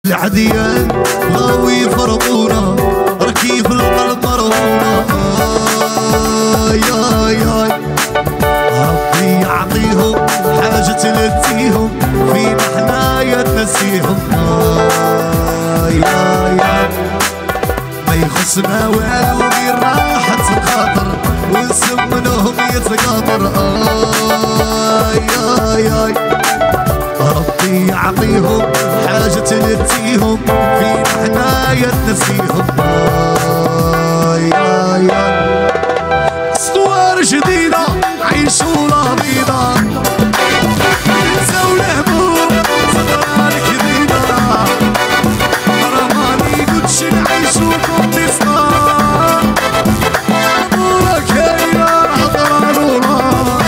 العديان غاوي يفرقونا ركيب القلب مرهونا. يا ربي يعطيهم حاجة تلتيهم فينا حنايا تنسيهم. يا ما يخصنا والو غير راحة الخاطر ونسم منهم يتقاطر. يا ربي يعطيهم حاجة تلتيهم فينا حنايا تنسيهم. يا اسطوار جديدة عيشوا رضينا نساو الهموم صغار كبيرة رماني قدش نعيشوا كومبيسنا نورا كاينة عطرا نورا.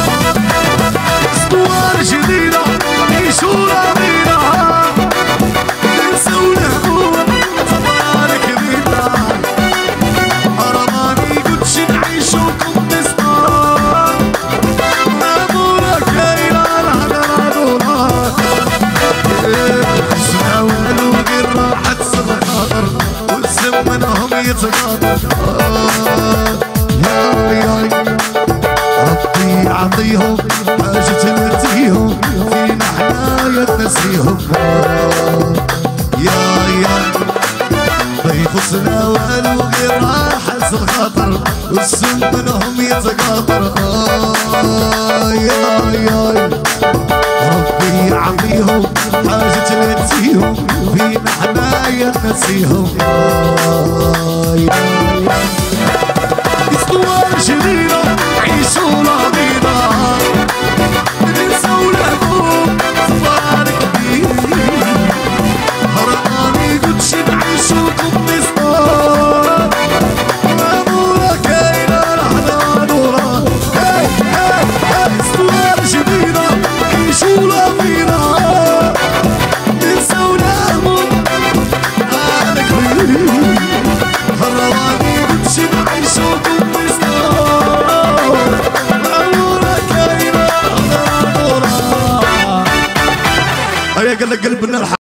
اسطوار جديدة عيشوا رضينا نساو الهموم صغار كبيرة رماني قدش نعيشوا كومبيسنا نورا كاينة عطرا نورا. خصنا والو غير راحة الخاطر والسم منهم يتقاطر. يا ربي يعطيهم حاجة تلتيهم فينا حنايا تنسيهم. يا ما يخصنا والو غير راحة الخاطر والسم منهم يتقاطر. يا ربي يعطيهم حاجة تلتيهم فينا حنايا تنسيهم. اسطوار جديدة عيشوا رضينا ننسوا الهموم صغار كبير رماني قدش نعيشوا كومبيسنا نورا كاينة على نورا. اسطوار جديدة عيشوا رضينا ننسوا الهموم صغار كبير رماني قدش نعيشوا كومبيسنا نورا كاينة على نورا. هيا قال لك قلبنا